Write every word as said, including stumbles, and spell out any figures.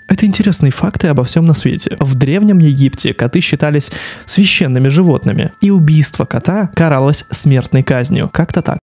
Это интересные факты обо всем на свете. В Древнем Египте коты считались священными животными, и убийство кота каралось смертной казнью. Как-то так.